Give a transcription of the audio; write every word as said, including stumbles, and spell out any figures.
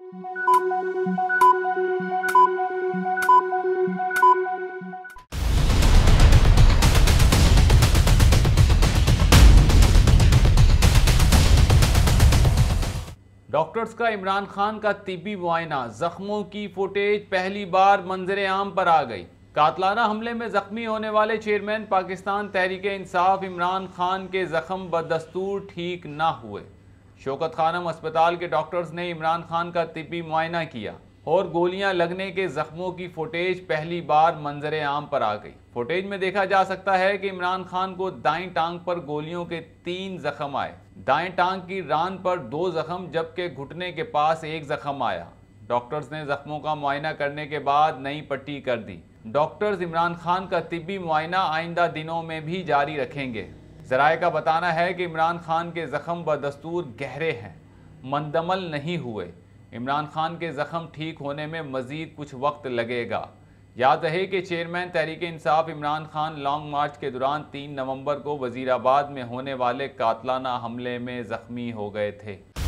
Doctors का इमरान खान का तिब्बी मुआयना, जख्मों की फुटेज पहली बार मंजर आम पर आ गई। कातलाना हमले में जख्मी होने वाले चेयरमैन पाकिस्तान तहरीक इंसाफ इमरान खान के जख्म बदस्तूर ठीक ना हुए। शौकत खानम अस्पताल के डॉक्टर्स ने इमरान खान का तिब्बी मुआयना किया और गोलियां लगने के जख्मों की फुटेज पहली बार मंजर आम पर आ गई। फुटेज में देखा जा सकता है कि इमरान खान को दाईं टांग पर गोलियों के तीन जख्म आए, दाएं टांग की रान पर दो जख्म, जबकि घुटने के पास एक जख्म आया। डॉक्टर्स ने जख्मों का मुआयना करने के बाद नई पट्टी कर दी। डॉक्टर्स इमरान खान का तिब्बी मुआयना आइंदा दिनों में भी जारी रखेंगे। जराये का बताना है कि इमरान खान के जख्म बदस्तूर गहरे हैं, मंदमल नहीं हुए। इमरान खान के जख्म ठीक होने में मजीद कुछ वक्त लगेगा। याद रहे कि chairman Tehreek Insaf Imran Khan long march के दौरान तीन नवंबर को वजीराबाद में होने वाले कातलाना हमले में जख्मी हो गए थे।